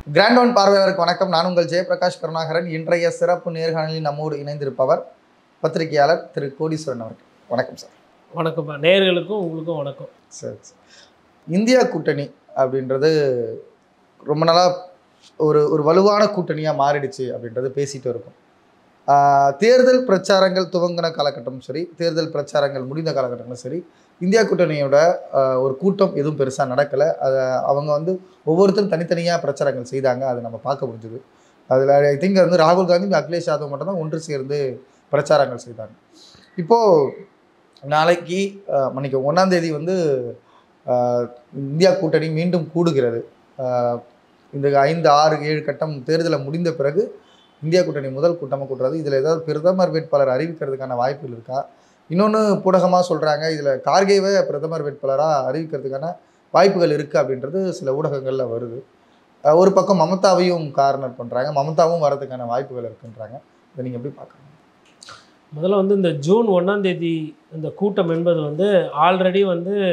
Grand one பார்வையாளருக்கு வணக்கம். நான் உங்கள் ஜெயபிரகாஷ் கருணாகரன். இன்றைய சிறப்பு நேர்காணலில் நம்மோடு இணைந்திருப்பவர் பத்திரிகையாளர் திரு கோடீஸ்வரன் அவர்கள். வணக்கம் சார். வணக்கம்ப்பா. நேயர்களுக்கும் உங்களுக்கும் வணக்கம். சரி, இந்தியா கூட்டணி அப்படின்றது ரொம்ப நாளாக ஒரு வலுவான கூட்டணியாக மாறிடுச்சு அப்படின்றது பேசிகிட்டு இருக்கும். தேர்தல் பிரச்சாரங்கள் துவங்கின காலகட்டமும் சரி, தேர்தல் பிரச்சாரங்கள் முடிந்த காலகட்டங்களும் சரி, இந்தியா கூட்டணியோட ஒரு கூட்டம் எதுவும் பெருசாக நடக்கலை. அதை அவங்க ஒவ்வொருத்தரும் தனித்தனியாக பிரச்சாரங்கள் செய்தாங்க. அதை நம்ம பார்க்க முடிஞ்சுது. அதில் ஐ திங்க் ராகுல் காந்தி அகிலேஷ் யாதவ் மட்டும்தான் ஒன்று சேர்ந்து பிரச்சாரங்கள் செய்தாங்க. இப்போது நாளைக்கு மன்னிக்க 1ஆம் தேதி இந்தியா கூட்டணி மீண்டும் கூடுகிறது. இந்த 5, 6, 7 கட்டம் தேர்தலை முடிந்த பிறகு இந்தியா கூட்டணி முதல் கூட்டமாக கூட்டுறது. இதில் ஏதாவது பிரதமர் வேட்பாளர் அறிவிக்கிறதுக்கான வாய்ப்புகள் இருக்கா? இன்னொன்று பூடகமாக சொல்கிறாங்க, இதில் கார்கேவை பிரதமர் வேட்பாளராக அறிவிக்கிறதுக்கான வாய்ப்புகள் இருக்குது அப்படின்றது சில ஊடகங்களில் வருது. ஒரு பக்கம் மமதாவையும் கார்னர் பண்ணுறாங்க, மமதாவும் வரதுக்கான வாய்ப்புகள் இருக்குன்றாங்க. இதை நீங்கள் எப்படி பார்க்குறீங்க? முதல்ல இந்த ஜூன் 1ஆம் தேதி இந்த கூட்டம் என்பது ஆல்ரெடி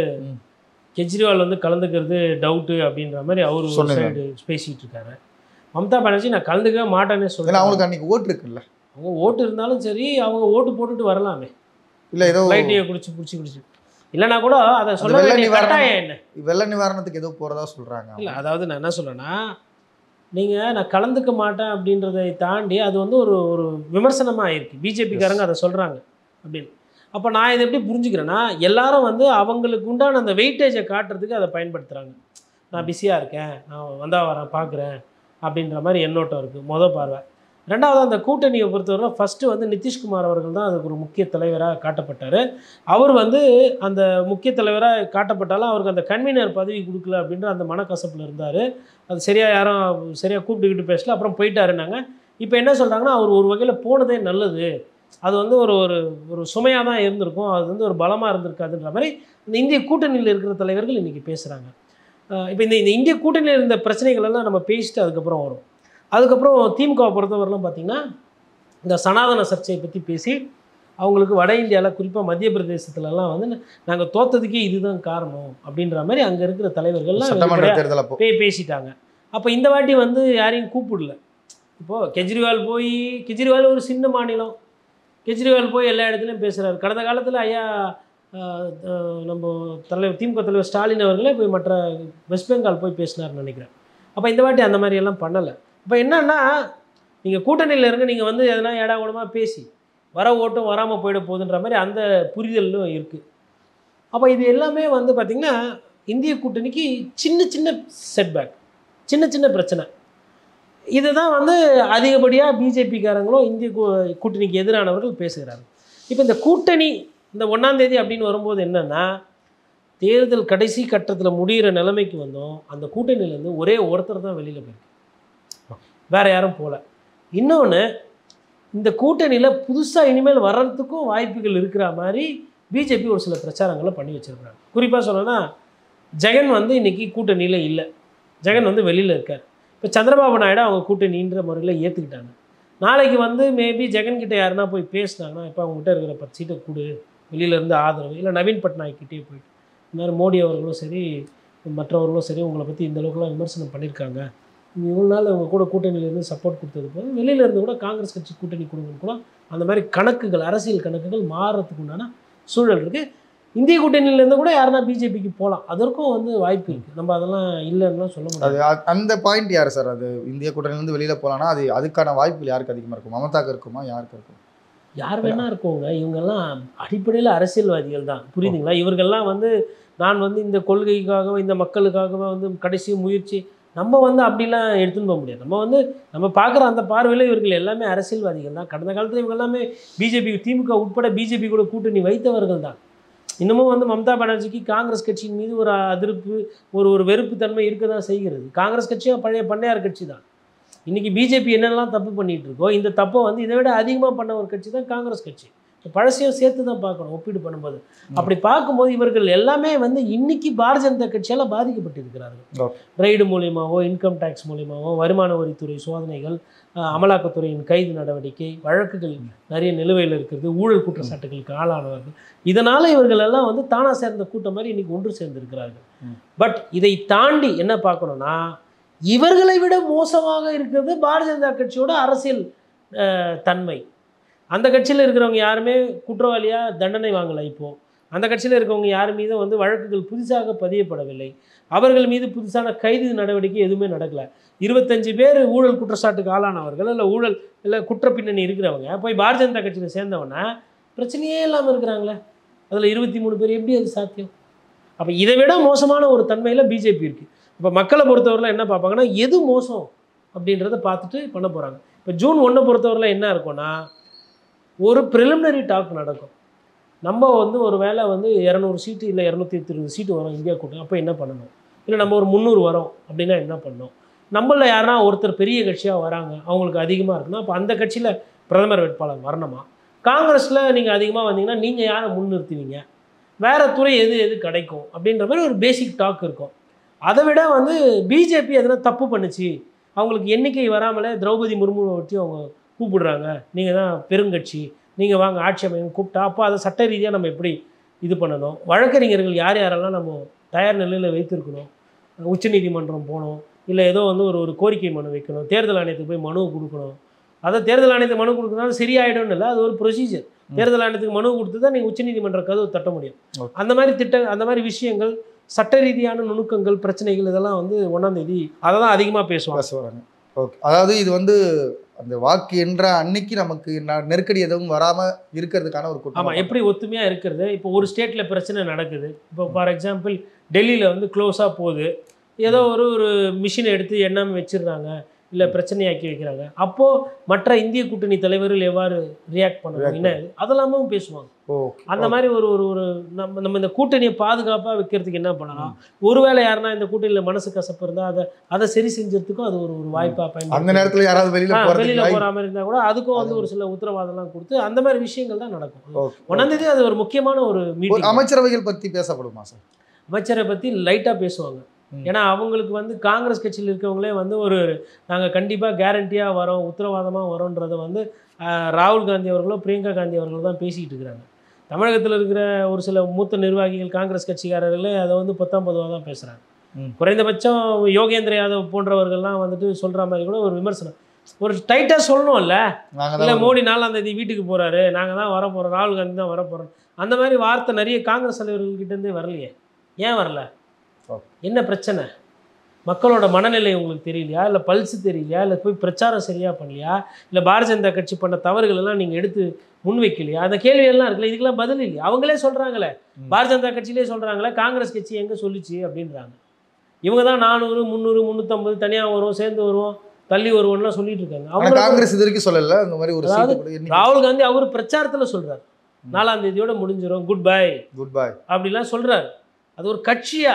கெஜ்ரிவால் கலந்துக்கிறது டவுட்டு அப்படின்ற மாதிரி அவர் ஒரு சைடு பேசிகிட்டு இருக்காரு. மம்தா பானர்ஜி நான் கலந்துக்கவே மாட்டேன்னு சொல்கிறேன். அவங்களுக்கு அன்றைக்கி ஓட்டு இருக்குல்ல, அவங்க ஓட்டு இருந்தாலும் சரி, அவங்க ஓட்டு போட்டுட்டு வரலாமே. இல்லை ஏதோ லைட்டையை குடிச்சு இல்லைனா கூட அதை சொல்ல வேண்டிய கட்டாயம் என்ன? வெள்ள நிவாரணத்துக்கு ஏதோ போகிறதா சொல்கிறாங்க. இல்லை, அதாவது நான் என்ன சொல்கிறேன்னா, நான் கலந்துக்க மாட்டேன் அப்படின்றதை தாண்டி அது ஒரு விமர்சனமாக ஆயிருக்கு. பிஜேபிக்காரங்க அதை சொல்கிறாங்க அப்படின்னு. அப்போ நான் இதை எப்படி புரிஞ்சுக்கிறேன்னா, எல்லாரும் அவங்களுக்கு உண்டான அந்த வெயிட்டேஜை காட்டுறதுக்கு அதை பயன்படுத்துகிறாங்க. நான் பிஸியாக இருக்கேன், நான் வந்தால் வரேன் பார்க்குறேன் அப்படின்ற மாதிரி எண்ணோட்டம் இருக்குது மொதல் பார்வை. ரெண்டாவது, அந்த கூட்டணியை பொறுத்தவரை ஃபஸ்ட்டு நிதிஷ்குமார் அவர்கள் தான் அதுக்கு ஒரு முக்கிய தலைவராக காட்டப்பட்டார். அவர் அந்த முக்கிய தலைவராக காட்டப்பட்டாலும் அவருக்கு அந்த கன்வீனர் பதவி கொடுக்கல அப்படின்ற அந்த மனக்கசப்பில் இருந்தார். அது யாரும் சரியாக கூப்பிட்டுக்கிட்டு பேசல, அப்புறம் போயிட்டாருன்னாங்க. இப்போ என்ன சொல்கிறாங்கன்னா, அவர் ஒரு வகையில் போனதே நல்லது, அது ஒரு சுமையாக தான் இருந்திருக்கும், அது ஒரு பலமாக இருந்திருக்காதுன்ற மாதிரி இந்த இந்திய கூட்டணியில் இருக்கிற தலைவர்கள் இன்றைக்கி பேசுகிறாங்க. இப்போ இந்த இந்திய கூட்டணியில் இருந்த பிரச்சனைகள் எல்லாம் நம்ம பேசிட்டு அதுக்கப்புறம் வரும். அதுக்கப்புறம் திமுகவை பொறுத்தவரைலாம் பார்த்திங்கன்னா, இந்த சனாதன சர்ச்சையை பற்றி பேசி அவங்களுக்கு வட இந்தியாவில் குறிப்பாக மத்திய பிரதேசத்துலலாம் நாங்கள் தோற்றதுக்கே இதுதான் காரணம் அப்படின்ற மாதிரி அங்கே இருக்கிற தலைவர்கள்லாம் பேசிட்டாங்க. அப்போ இந்த வாட்டி யாரையும் கூப்பிடல. இப்போது கெஜ்ரிவால் ஒரு சின்ன மாநிலம், கெஜ்ரிவால் போய் எல்லா இடத்துலையும் பேசுகிறார். கடந்த காலத்தில் ஐயா நம்ம திமுக தலைவர் ஸ்டாலின் அவர்களே போய் மற்ற வெஸ்ட் பெங்கால் போய் பேசினார்னு நினைக்கிறேன். அப்போ இந்த வாட்டி அந்த மாதிரியெல்லாம் பண்ணலை. இப்போ என்னன்னா, நீங்கள் கூட்டணியில் இருங்க, நீங்கள் எதனா ஏடா கூடமாக பேசி வர ஓட்டும் வராமல் போயிட போகுதுன்ற மாதிரி அந்த புரிதலும் இருக்குது. அப்போ இது எல்லாமே பார்த்திங்கன்னா இந்திய கூட்டணிக்கு சின்ன சின்ன செட்பேக், சின்ன சின்ன பிரச்சனை. இதை தான் அதிகப்படியாக பிஜேபிக்காரங்களும் இந்திய கூட்டணிக்கு எதிரானவர்கள் பேசுகிறார்கள். இப்போ இந்த கூட்டணி இந்த 1ஆம் தேதி அப்படின்னு வரும்போது என்னென்னா, தேர்தல் கடைசி கட்டத்தில் முடிகிற நிலைமைக்கு அந்த கூட்டணியிலேருந்து ஒரே ஒருத்தர் தான் வெளியில் போயிருக்கு, வேறு யாரும் போகல. இன்னொன்று, இந்த கூட்டணியில் புதுசாக இனிமேல் வர்றதுக்கும் வாய்ப்புகள் இருக்கிற மாதிரி பிஜேபி ஒரு சில பிரச்சாரங்களை பண்ணி வச்சுருக்காங்க. குறிப்பாக சொல்லணும்னா, ஜெகன் இன்றைக்கி கூட்டணியில் இல்லை, ஜெகன் வெளியில் இருக்கார். இப்போ சந்திரபாபு நாயுடு அவங்க கூட்டணின்ற முறையில் ஏற்றுக்கிட்டாங்க. நாளைக்கு மேபி ஜெகன்கிட்ட யாருன்னா போய் பேசினாங்கன்னா, இப்போ அவங்ககிட்ட இருக்கிற 10 சீட்டை கொடு, வெளியிலேருந்து ஆதரவு, இல்லை நவீன் பட்நாயக் கிட்டே போயிட்டு இந்த மாதிரி மோடி அவர்களும் சரி மற்றவர்களும் சரி உங்களை பற்றி இந்த அளவுக்குலாம் விமர்சனம் பண்ணியிருக்காங்க, இவ்வளோ நாள் அவங்க கூட கூட்டணியிலேருந்து சப்போர்ட் கொடுத்தது போது வெளியிலேருந்து கூட காங்கிரஸ் கட்சி கூட்டணி கொடுங்கன்னு கூட அந்த மாதிரி கணக்குகள், அரசியல் கணக்குகள் மாறுறதுக்கு உண்டான சூழல் இருக்குது. இந்திய கூட்டணியிலேருந்து கூட யாருன்னா பிஜேபிக்கு போகலாம், அதற்கும் வாய்ப்பு இருக்குது. நம்ம அதெல்லாம் இல்லைன்னா சொல்ல முடியாது. அந்த பாயிண்ட் யார் சார்? அது இந்திய கூட்டணியிலேருந்து வெளியில் போகலான்னா அதுக்கான வாய்ப்புகள் யாருக்கு அதிகமாக இருக்கும்? மமதாக்கு இருக்குமா, யாருக்கு இருக்கும்? யார் வேணா இருக்கவங்க. இவங்கெல்லாம் அடிப்படையில் அரசியல்வாதிகள் தான், புரியுதுங்களா? இவர்கள்லாம் நான் இந்த கொள்கைக்காகவோ இந்த மக்களுக்காகவோ கடைசி முயற்சி நம்ம அப்படிலாம் எடுத்துன்னு போக முடியாது. நம்ம பார்க்குற அந்த பார்வையில் இவர்கள் எல்லாமே அரசியல்வாதிகள் தான். கடந்த காலத்தில் இவங்க எல்லாமே பிஜேபி, திமுக உட்பட பிஜேபி கூட கூட்டணி வைத்தவர்கள் தான். இன்னமும் மம்தா பானர்ஜிக்கு காங்கிரஸ் கட்சியின் மீது ஒரு அதிருப்தி, ஒரு வெறுப்பு தன்மை இருக்க தான் செய்கிறது. காங்கிரஸ் கட்சியும் பழைய பண்ணையார் கட்சி தான். இன்றைக்கி பிஜேபி என்னெல்லாம் தப்பு பண்ணிகிட்டு இருக்கோ, இந்த தப்பை இதை விட அதிகமாக பண்ண ஒரு கட்சி தான் காங்கிரஸ் கட்சி. பழசையும் சேர்த்து தான் பார்க்கணும் ஒப்பீடு பண்ணும்போது. அப்படி பார்க்கும்போது இவர்கள் எல்லாமே இன்றைக்கி பாரதிய ஜனதா கட்சியால் பாதிக்கப்பட்டிருக்கிறார்கள். ரைடு மூலியமாகவோ, இன்கம் டேக்ஸ் மூலியமாகவோ, வருமான வரித்துறை சோதனைகள், அமலாக்கத்துறையின் கைது நடவடிக்கை, வழக்குகள் நிறைய நிலுவையில் இருக்கிறது, ஊழல் குற்றச்சாட்டுகளுக்கு ஆளானவர்கள். இதனால் இவர்கள் எல்லாம் தானாக சேர்ந்த கூட்டம் மாதிரி இன்றைக்கி ஒன்று சேர்ந்திருக்கிறார்கள். பட் இதை தாண்டி என்ன பார்க்கணுன்னா, இவர்களை விட மோசமாக இருக்கிறது பாரதிய ஜனதா கட்சியோட அரசியல் தன்மை. அந்த கட்சியில் இருக்கிறவங்க யாருமே குற்றவாளியாக தண்டனை வாங்கலை. இப்போது அந்த கட்சியில் இருக்கவங்க யார் மீதும் வந்து வழக்குகள் புதுசாக பதியப்படவில்லை. அவர்கள் மீது புதுசான கைது நடவடிக்கை எதுவுமே நடக்கலை. 25 பேர் ஊழல் குற்றச்சாட்டுக்கு ஆளானவர்கள் இல்லை ஊழல் இல்லை குற்ற பின்னணி இருக்கிறவங்க போய் பாரதிய ஜனதா கட்சியில் சேர்ந்தவொன்னே பிரச்சனையே இல்லாமல் இருக்கிறாங்களே. அதில் 23 பேர் எப்படி அது சாத்தியம்? அப்போ இதை விட மோசமான ஒரு தன்மையில் பிஜேபி இருக்குது. இப்போ மக்களை பொறுத்தவரையில் என்ன பார்ப்பாங்கன்னா எது மோசம் அப்படின்றத பார்த்துட்டு பண்ண போகிறாங்க. இப்போ ஜூன் 1 பொறுத்தவரையில் என்ன இருக்கும்னா ஒரு ப்ரிலிமினரி டாக் நடக்கும். நம்ம வந்து ஒரு வேளை வந்து 200 சீட்டு இல்லை 220 சீட்டு வரும் இந்தியா கூட்டணி, அப்போ என்ன பண்ணணும்? இல்லை நம்ம ஒரு 300 வரோம் அப்படின்னா என்ன பண்ணணும்? நம்மளில் யாருன்னா ஒருத்தர் பெரிய கட்சியாக வராங்க, அவங்களுக்கு அதிகமாக இருக்குன்னா அப்போ அந்த கட்சியில் பிரதமர் வேட்பாளர் வரணுமா? காங்கிரஸில் நீங்கள் அதிகமாக வந்தீங்கன்னா நீங்கள் யாரை முன்னிறுத்துவீங்க? வேறு துறை எது கிடைக்கும் அப்படின்ற மாதிரி ஒரு பேசிக் டாக் இருக்கும். அதை விட வந்து பிஜேபி எதனா தப்பு பண்ணுச்சு, அவங்களுக்கு எண்ணிக்கை வராமலே திரௌபதி முர்முவை வச்சு அவங்க கூப்பிடுறாங்க, நீங்கள் தான் பெருங்கட்சி, நீங்கள் வாங்க ஆட்சி அமைங்க கூப்பிட்டா, அப்போ அதை சட்ட ரீதியாக நம்ம எப்படி இது பண்ணணும்? வழக்கறிஞர்கள் யார் யாரெல்லாம் நம்ம தயார் நிலையில் வைத்திருக்கணும்? உச்சநீதிமன்றம் போகணும், இல்லை ஏதோ வந்து ஒரு கோரிக்கை மனு வைக்கணும், தேர்தல் ஆணையத்துக்கு போய் மனு கொடுக்கணும். அதை தேர்தல் ஆணையத்துக்கு மனு கொடுக்கறதுனால சரியாயிடும்னு இல்லை, அது ஒரு ப்ரொசீஜர். தேர்தல் ஆணையத்துக்கு மனு கொடுத்து தான் நீங்கள் உச்சநீதிமன்ற கதவு தட்ட முடியும். அந்த மாதிரி விஷயங்கள், சட்ட ரீதியான நுணுக்கங்கள், பிரச்சனைகள் இதெல்லாம் வந்து 1ஆம் தேதி அதை தான் அதிகமாக பேசுவாங்க. ஓகே, அதாவது இது வந்து அந்த வாக்கு என்ற அன்னைக்கு நமக்கு நெருக்கடி எதுவும் வராமல் இருக்கிறதுக்கான ஒரு கூட்டம். ஆமாம், எப்படி ஒத்துமையாக இருக்கிறது. இப்போ ஒரு ஸ்டேட்டில் பிரச்சனை நடக்குது, இப்போ ஃபார் எக்ஸாம்பிள் டெல்லியில் வந்து க்ளோஸாக போகுது, ஏதோ ஒரு மிஷினை எடுத்து எண்ணாமல் வச்சிடுறாங்க, இல்லை பிரச்சனையாக்கி வைக்கிறாங்க. அப்போது மற்ற இந்திய கூட்டணி தலைவர்கள் எவ்வாறு ரியாக்ட் பண்ணுவாங்க அதெல்லாமும் பேசுவாங்க. அந்த மாதிரி ஒரு நம்ம இந்த கூட்டணியை பாதுகாப்பாக வைக்கிறதுக்கு என்ன பண்ணலாம்? ஒருவேளை யாருன்னா இந்த கூட்டணியில் மனசு கசப்பு இருந்தால் அதை சரி செஞ்சதுக்கும் அது ஒரு வாய்ப்பாக பயன்படுத்தி அந்த நேரத்தில் யாராவது வெளியில் போகிற மாதிரி இருந்தால் கூட அதுக்கும் வந்து ஒரு சில உத்தரவாதம்லாம் கொடுத்து அந்த மாதிரி விஷயங்கள் தான் நடக்கும். 1ஆம் தேதி அது ஒரு முக்கியமான ஒரு மீட்டிங். அமைச்சரவைகள் பற்றி பேசப்படுமா சார்? அமைச்சரை பற்றி லைட்டாக பேசுவாங்க. ஏன்னா அவங்களுக்கு வந்து காங்கிரஸ் கட்சியில் இருக்கவங்களே வந்து நாங்கள் கண்டிப்பாக கேரண்டியாக வரோம், உத்தரவாதமாக வரோன்றதை வந்து ராகுல் காந்தி அவர்களோ பிரியங்கா காந்தி அவர்களோ தான் பேசிக்கிட்டு இருக்கிறாங்க. தமிழகத்தில் இருக்கிற ஒரு சில மூத்த நிர்வாகிகள் காங்கிரஸ் கட்சிக்காரர்களே அதை வந்து 10-10 தான் பேசுகிறாங்க. குறைந்தபட்சம் யோகேந்திர யாதவ் போன்றவர்கள்லாம் வந்துட்டு சொல்கிற மாதிரி கூட ஒரு விமர்சனம், ஒரு டைட்டாக சொல்லணும்ல. இல்லை மோடி 4ஆம் தேதி வீட்டுக்கு போகிறாரு, நாங்கள் தான் வரப்போகிறோம், ராகுல் காந்தி தான் வரப்போகிறோம், அந்த மாதிரி வார்த்தை நிறைய காங்கிரஸ் தலைவர்கள்கிட்டேருந்தே வரலையே. ஏன் வரல? என்ன பிரச்சனை? மக்களோட மனநிலை உங்களுக்கு தெரியலையா? இல்லை பல்ஸ் தெரியலையா? இல்லை போய் பிரச்சாரம் சரியாக பண்ணலையா? இல்லை பாரதிய ஜனதா கட்சி பண்ண தவறுகள் எல்லாம் நீங்கள் எடுத்து முன்வைக்கலையா? அந்த கேள்வியெல்லாம் இருக்குல்ல, இதுக்கெல்லாம் பதில் இல்லையா? அவங்களே சொல்கிறாங்களே, பாரதிய ஜனதா கட்சியிலே சொல்கிறாங்களே காங்கிரஸ் கட்சி எங்கே சொல்லிச்சு அப்படின்றாங்க. இவங்க தான் 400, 300, 350 தனியாக வருவோம், சேர்ந்து வருவோம், தள்ளி வருவோம்லாம் சொல்லிட்டு இருக்காங்க. அவங்க காங்கிரஸ் இது வரைக்கும் சொல்லல. அந்த மாதிரி ஒரு ராகுல் காந்தி அவர் பிரச்சாரத்தில் சொல்கிறார் 4ஆம் தேதியோட முடிஞ்சிடும், குட் பை அப்படிலாம் சொல்கிறார். அது ஒரு கட்சியா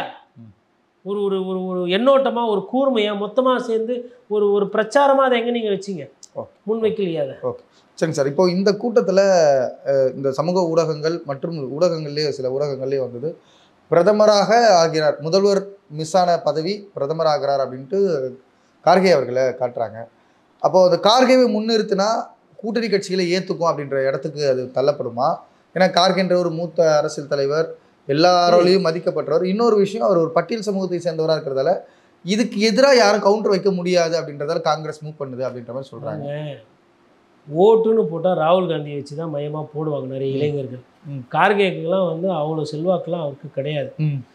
ஒரு ஒரு ஒரு எண்ணோட்டமாக ஒரு கூர்மையாக மொத்தமாக சேர்ந்து ஒரு பிரச்சாரமாக அதை எங்கே நீங்கள் வச்சிங்க? முன்வைக்கலையா அதை? ஓகே, சரிங்க சார். இப்போ இந்த கூட்டத்தில் இந்த சமூக ஊடகங்கள் மற்றும் ஊடகங்கள்லேயே சில ஊடகங்கள்லேயே வந்தது, பிரதமராக ஆகிறார், முதல்வர் மிஸ் ஆன பதவி பிரதமர் ஆகிறார் அப்படின்ட்டு கார்கே அவர்களை காட்டுறாங்க. அப்போது அந்த கார்கேவை முன்னிறுத்தினா கூட்டணி கட்சிகளை ஏற்றுக்கும் அப்படின்ற இடத்துக்கு அது தள்ளப்படுமா? ஏன்னா கார்கேன்ற ஒரு மூத்த அரசியல் தலைவர், எல்லாரோடையும் மதிக்கப்பட்டவர். இன்னொரு விஷயம், அவர் ஒரு பட்டியல் சமூகத்தை சேர்ந்தவராக இருக்கிறதால இதுக்கு எதிராக யாரும் கவுண்டர் வைக்க முடியாது அப்படின்றதால காங்கிரஸ் மூவ் பண்ணுது அப்படின்ற மாதிரி சொல்கிறாங்க. ஓட்டுன்னு போட்டால் ராகுல் காந்தியை வச்சு தான் மையமாக போடுவாங்க நிறைய இளைஞர்கள். கார்கேக்கெல்லாம் வந்து அவ்வளோ செல்வாக்கெல்லாம் அவருக்கு கிடையாது.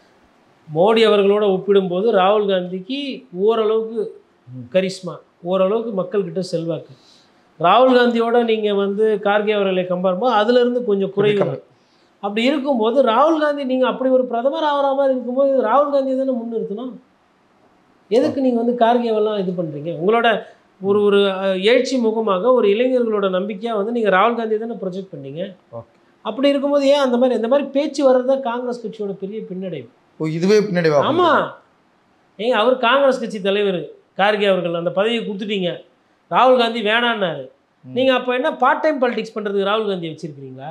மோடி அவர்களோட ஒப்பிடும்போது ராகுல் காந்திக்கு ஓரளவுக்கு கரிஸ்மா, ஓரளவுக்கு மக்கள்கிட்ட செல்வாக்கு. ராகுல் காந்தியோட நீங்கள் வந்து கார்கே அவர்களை கம்பேர் பண்ணும்போது அதுலேருந்து கொஞ்சம் குறைவு. அப்படி இருக்கும்போது ராகுல் காந்தி நீங்கள் அப்படி ஒரு பிரதமர் ஆகிற மாதிரி இருக்கும்போது ராகுல் காந்தி தானே முன்னிறுத்தணும். எதுக்கு நீங்கள் வந்து கார்கேவெல்லாம் இது பண்ணுறீங்க? உங்களோட ஒரு எழுச்சி முகமாக ஒரு இளைஞர்களோட நம்பிக்கையாக வந்து நீங்கள் ராகுல் காந்தி தானே ப்ரொஜெக்ட் பண்ணீங்க. அப்படி இருக்கும்போது ஏன் அந்த மாதிரி பேச்சு வர்றது தான் காங்கிரஸ் கட்சியோட பெரிய பின்னடைவு. இதுவே பின்னடைவு. ஆமாம், ஏங்க அவர் காங்கிரஸ் கட்சி தலைவர் கார்கே அவர்கள் அந்த பதவியை கொடுத்துட்டீங்க, ராகுல் காந்தி வேணான்னாரு. நீங்கள் அப்போ என்ன பார்ட் டைம் பாலிடிக்ஸ் பண்ணுறதுக்கு ராகுல் காந்தி வச்சுருக்கிறீங்களா?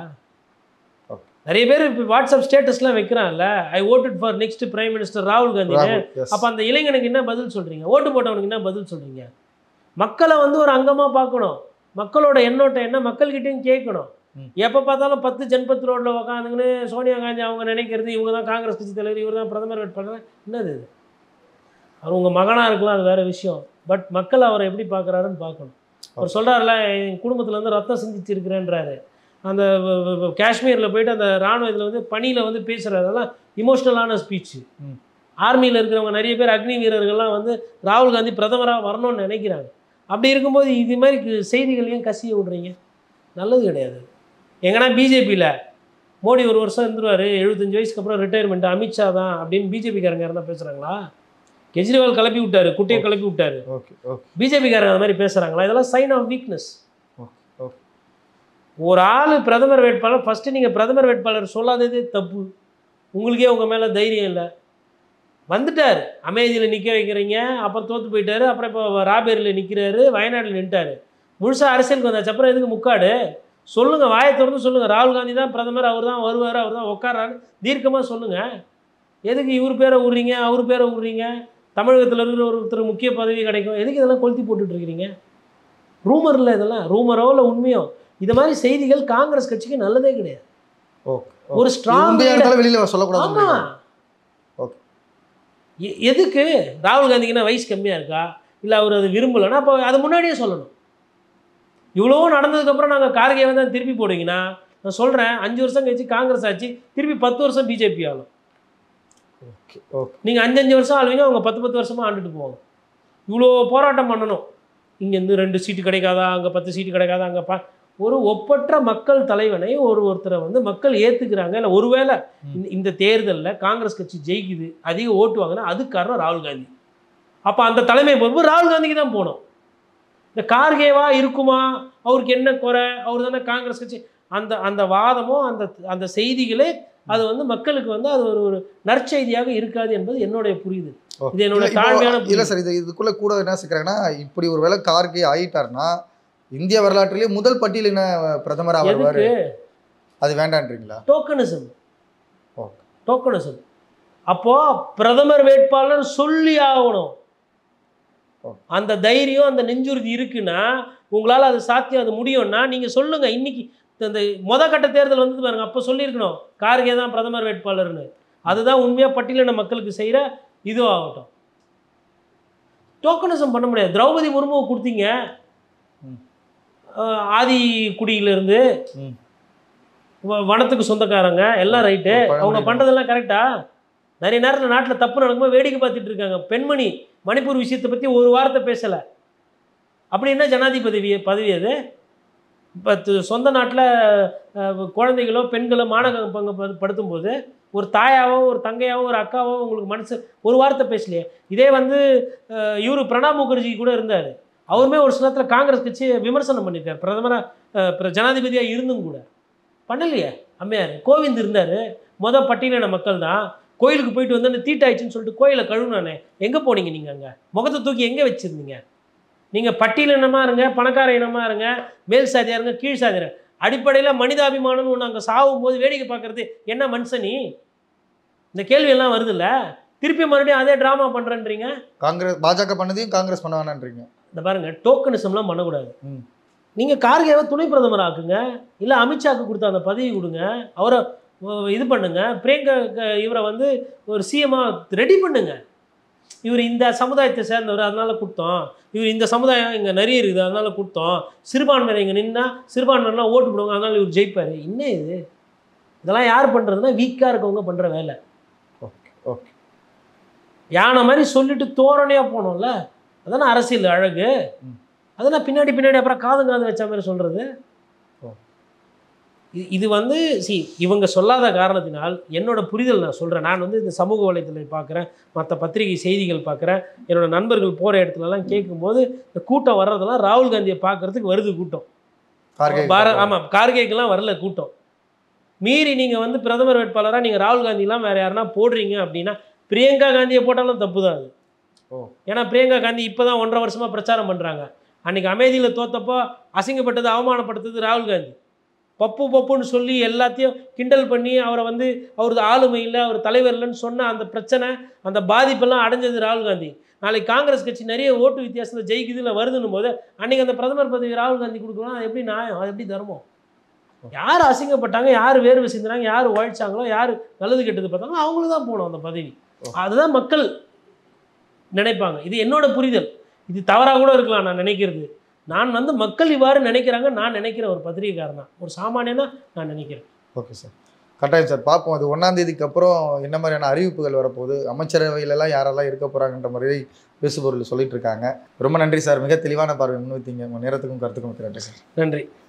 நிறைய பேர் இப்போ வாட்ஸ்அப் ஸ்டேட்டஸ்லாம் வைக்கிறான்ல, I voted for next prime minister ராகுல் காந்தின்னு. அப்போ அந்த இளைஞனுக்கு என்ன பதில் சொல்கிறீங்க? ஓட்டு போட்டவனுக்கு என்ன பதில் சொல்கிறீங்க? மக்களை வந்து ஒரு அங்கமாக பார்க்கணும், மக்களோட எண்ணோட்டம் என்ன மக்கள்கிட்டையும் கேட்கணும். எப்போ பார்த்தாலும் 10 ஜன்பத் ரோட்டில் உட்காந்துங்கன்னு சோனியா காந்தி அவங்க நினைக்கிறது இவங்க தான் காங்கிரஸ் கட்சி தலைவர், இவர் தான் பிரதமர் வேட்பாளர், என்னது இது? அவர் உங்கள் மகனாக இருக்கலாம், அது வேறு விஷயம். பட் மக்கள் அவரை எப்படி பார்க்குறாருன்னு பார்க்கணும். அவர் சொல்கிறாருல, என் குடும்பத்தில் ரத்தம் சிந்திச்சிருக்கிறேன்றாரு. அந்த காஷ்மீரில் போயிட்டு அந்த இராணுவ இதில் பணியில் பேசுகிறாரு. அதெல்லாம் இமோஷ்னலான ஸ்பீச்சு. ஆர்மியில் இருக்கிறவங்க நிறைய பேர் அக்னி வீரர்கள்லாம் ராகுல் காந்தி பிரதமராக வரணும்னு நினைக்கிறாங்க. அப்படி இருக்கும்போது இது மாதிரி செய்திகளையும் கசிய விடுறீங்க, நல்லது கிடையாது. எங்கன்னா பிஜேபியில் மோடி ஒரு வருஷம் இருந்துருவார், 75 வயசுக்கு அப்புறம் ரிட்டையர்மெண்ட், அமித்ஷா தான் அப்படின்னு பிஜேபிக்காரங்க யாருன்னா பேசுகிறாங்களா? கெஜ்ரிவால் கிளப்பி விட்டார், குட்டையை கிளப்பி விட்டார். பிஜேபிக்காரங்க அது மாதிரி பேசுகிறாங்களா? இதெல்லாம் சைன் ஆஃப் வீக்னஸ். ஒரு ஆள் பிரதமர் வேட்பாளர், ஃபஸ்ட்டு நீங்கள் பிரதமர் வேட்பாளர் சொல்லாததே தப்பு. உங்களுக்கே உங்கள் மேலே தைரியம் இல்லை. வந்துட்டார், அமேதியில் நிற்க வைக்கிறீங்க, அப்புறம் தோற்று போயிட்டார், அப்புறம் இப்போ ராபேரியில் நிற்கிறாரு, வயநாட்டில் நின்ட்டார். முழுசாக அரசியலுக்கு வந்தாச்சு, அப்புறம் எதுக்கு முக்காடு? சொல்லுங்கள், வாயை திறந்து சொல்லுங்கள். ராகுல் காந்தி தான் பிரதமர், அவர் தான் வருவார், அவர் தான் உட்காரான்னு தீர்க்கமாக சொல்லுங்கள். எதுக்கு இவர் பேரை விட்றீங்க, அவர் பேரை விட்றீங்க? தமிழகத்தில் இருக்கிற ஒருத்தர் முக்கிய பதவி கிடைக்கும், எதுக்கு இதெல்லாம் கொளுத்தி போட்டுட்ருக்கிறீங்க? ரூமர் இல்லை, இதெல்லாம் ரூமரோ இல்லை உண்மையோ? இது மாதிரி செய்திகள் காங்கிரஸ் கட்சிக்கு நல்லதே கிடையாது. ஒரு ஸ்ட்ராங் வெளியில் சொல்லக்கூடாது. எதுக்கு? ராகுல் காந்திக்குன்னா வயசு கம்மியாக இருக்கா, இல்லை அவர் அது விரும்பலைன்னா அப்போ அது முன்னாடியே சொல்லணும். இவ்வளோ நடந்ததுக்கப்புறம் நாங்கள் கார்கேவை தான் திருப்பி போடுவீங்கன்னா, நான் சொல்கிறேன், 5 வருஷம் கழிச்சு காங்கிரஸ் ஆச்சு, திருப்பி 10 வருஷம் பிஜேபி ஆளும். நீங்கள் 5 வருஷம் ஆளுவீங்க, அவங்க 10 வருஷமாக ஆண்டுட்டு போவாங்க. இவ்வளோ போராட்டம் பண்ணணும். இங்கேருந்து 2 சீட்டு கிடைக்காதா, அங்கே 10 சீட்டு கிடைக்காதா, அங்கே ஒரு ஒப்பற்ற மக்கள் தலைவனை ஒருத்தரை மக்கள் ஏற்றுக்கிறாங்க. இல்லை ஒருவேளை இந்த தேர்தலில் காங்கிரஸ் கட்சி ஜெயிக்குது, அதிக ஓட்டு வாங்கினா அதுக்கு காரணம் ராகுல் காந்தி. அப்போ அந்த தலைமை பொறுப்பு ராகுல் காந்திக்கு தான் போகணும். இந்த கார்கேவா இருக்குமா, அவருக்கு என்ன குறை, அவர் தானே காங்கிரஸ் கட்சி, அந்த வாதமோ அந்த செய்திகளே அது மக்களுக்கு அது ஒரு நற்செய்தியாக இருக்காது என்பது என்னுடைய புரியுது. இது என்னோட தாழ்மையான இல்லை சார். இதுக்குள்ளே கூட என்ன செய்கிறாங்கன்னா, இப்படி ஒரு வேளை கார்கே ஆகிட்டார்னா இந்திய வரலாற்றிலேயே முதல் பட்டியலின பிரதமராக வருவார். அது வேண்டான்றீங்களா? டோக்கனிசம். அப்போ பிரதமர் வேட்பாளர் சொல்லி ஆகணும். அந்த தைரியம், அந்த நெஞ்சுறுதி இருக்குன்னா, உங்களால் அது சாத்தியம், அது முடியும்னா நீங்கள் சொல்லுங்கள். இன்னைக்கு இந்த கட்ட தேர்தல் பாருங்க, அப்போ சொல்லியிருக்கணும் கார்கே தான் பிரதமர் வேட்பாளர்னு. அதுதான் உண்மையாக பட்டியலின மக்களுக்கு செய்கிற இதுவும் ஆகட்டும். டோக்கனிசம் பண்ண முடியாது. திரௌபதி முர்முவை கொடுத்தீங்க, ஆதி குடியிலிருந்து வனத்துக்கு சொந்தக்காரங்க எல்லாம் ரைட்டு, அவங்க பண்ணுறதெல்லாம் கரெக்டா? நிறைய நேரத்தில் நாட்டில் தப்பு நடக்கும்போது வேடிக்கை பார்த்துட்டு இருக்காங்க. பெண்மணி மணிப்பூர் விஷயத்தை பற்றி ஒரு வார்த்தை பேசலை. அப்படி என்ன ஜனாதிபதி பதவி அது? இப்போ சொந்த நாட்டில் குழந்தைகளோ பெண்களோ மானகம் படுத்தும் போது ஒரு தாயாவோ ஒரு தங்கையாவோ ஒரு அக்காவோ உங்களுக்கு மனசு ஒரு வார்த்தை பேசலையே. இதே இவர் பிரணாப் முகர்ஜி கூட இருந்தார். அவருமே ஒரு சில நேரத்தில் காங்கிரஸ் கட்சியை விமர்சனம் பண்ணியிருக்கார், பிரதமராக ஜனாதிபதியாக இருந்தும் கூட பண்ணலையே. அம்மையார் கோவிந்த் இருந்தார், பட்டியலின மக்கள் தான். கோயிலுக்கு போயிட்டு வந்து தீட்டாயிடுச்சுன்னு சொல்லிட்டு கோயிலை கழுவுனானே, எங்கே போனீங்க நீங்கள்? அங்கே முகத்தை தூக்கி எங்கே வச்சுருந்தீங்க? நீங்கள் பட்டியலினமாக இருங்க, பணக்கார இனமாக இருங்க, மேல் சாதியாக இருங்க, கீழ் சாதியாக, அடிப்படையில் மனிதாபிமானம்னு ஒன்று அங்கே சாகும் போது வேடிக்கை பார்க்குறது என்ன மனுஷனி? இந்த கேள்வியெல்லாம் வருதுல்ல. திருப்பி மறுபடியும் அதே ட்ராமா பண்ணுறேன்றீங்க. காங்கிரஸ் பாஜக பண்ணதையும் காங்கிரஸ் பண்ண வேணான்றீங்க. இந்த பாருங்கள், டோக்கனிசம்லாம் பண்ணக்கூடாது. நீங்கள் கார்கேவை துணை பிரதமர் ஆக்குங்க, இல்லை அமித்ஷாவுக்கு கொடுத்த அந்த பதவி கொடுங்க, அவரை இது பண்ணுங்க. பிரியங்கா இவரை ஒரு சிஎம்மாக ரெடி பண்ணுங்க. இவர் இந்த சமுதாயத்தை சேர்ந்தவர், அதனால கொடுத்தோம். இவர் இந்த சமுதாயம் இங்கே நிறைய இருக்குது, அதனால கொடுத்தோம். சிறுபான்மையினர் இங்கே நின்னா சிறுபான்மையினர்லாம் ஓட்டு போடுவாங்க, அதனால இவர் ஜெயிப்பார். என்ன இது? இதெல்லாம் யார் பண்ணுறதுன்னா வீக்காக இருக்கவங்க பண்ணுற வேலை. ஓகே, யானை மாதிரி சொல்லிட்டு தோரணையாக போனோம்ல, அதானே அரசியல் அழகு. அதெல்லாம் பின்னாடி அப்புறம் காது வச்ச மாதிரி சொல்கிறது. இது இவங்க சொல்லாத காரணத்தினால் என்னோட புரிதல் நான் சொல்கிறேன். நான் இந்த சமூக வலைத்தளம் பார்க்குறேன், மற்ற பத்திரிகை செய்திகள் பார்க்குறேன், என்னோடய நண்பர்கள் போகிற இடத்துலலாம் கேட்கும்போது இந்த கூட்டம் வர்றதெல்லாம் ராகுல் காந்தியை பார்க்குறதுக்கு வருது கூட்டம். ஆமாம், கார்கேக்கெல்லாம் வரல கூட்டம். மீறி நீங்கள் பிரதமர் வேட்பாளராக நீங்கள் ராகுல் காந்திலாம் வேறு யாருன்னா போடுறீங்க அப்படின்னா, பிரியங்கா காந்தியை போட்டாலும் தப்பு தான் அது. ஏன்னா பிரியங்கா காந்தி இப்போ தான் 1.5 வருஷமாக பிரச்சாரம் பண்ணுறாங்க. அன்றைக்கி அமேதியில் தோற்றப்போ அசிங்கப்பட்டது, அவமானப்படுத்தது ராகுல் காந்தி. பப்புன்னு சொல்லி எல்லாத்தையும் கிண்டல் பண்ணி அவரை அவரது ஆளுமை இல்லை, அவர் தலைவர் இல்லைன்னு சொன்ன அந்த பிரச்சனை, அந்த பாதிப்பெல்லாம் அடைஞ்சது ராகுல் காந்தி. நாளைக்கு காங்கிரஸ் கட்சி நிறைய ஓட்டு வித்தியாசத்தில் ஜெயிக்குதுல வருதுன்னும் போது அன்றைக்கி அந்த பிரதமர் பதவி ராகுல் காந்தி கொடுக்கணும். அது எப்படி நியாயம்? அது எப்படி தர்மம்? யார் அசிங்கப்பட்டாங்க, யார் வேர்வை சிந்தினாங்க, யார் உழைச்சாங்களோ, யார் நல்லது கெட்டது பார்த்தாங்களோ அவங்களுக்கு தான் போகணும் அந்த பதவி. அதுதான் மக்கள். நினைப்பாங்க. இது என்னோட புரிதல். இது தவறாக கூட இருக்கலாம் நான் நினைக்கிறது. நான் வந்து மக்கள் இவ்வாறு நினைக்கிறாங்க, நான் நினைக்கிற ஒரு பத்திரிகைக்காரன் தான். ஒரு சாமானியனா நான் நினைக்கிறேன். Okay sir. கட்டாயம் சார். பார்ப்போம். அது 1ஆம் தேதிக்கு அப்புறம் என்ன மாதிரியான அறிவிப்புகள் வரப்போகுது, அமைச்சரவையிலலாம் யாரெல்லாம் இருக்க போகிறாங்கன்ற மாதிரி பேசுபொருள் சொல்லிட்டு இருக்காங்க. ரொம்ப நன்றி சார். மிக தெளிவான பார்வை முன்வைத்தீங்க. உங்கள் நேரத்துக்கும் கருத்துக்கும் நன்றி சார். நன்றி.